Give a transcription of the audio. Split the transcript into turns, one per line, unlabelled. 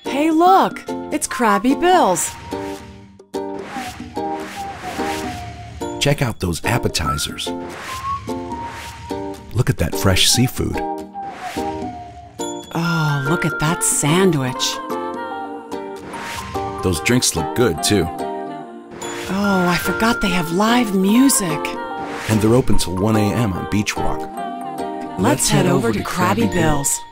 Hey look, it's Crabby Bill's.
Check out those appetizers. Look at that fresh seafood.
Oh, look at that sandwich.
Those drinks look good too.
Oh, I forgot they have live music.
And they're open till 1 a.m. on Beach Walk.
Let's head over to Crabby Bill's.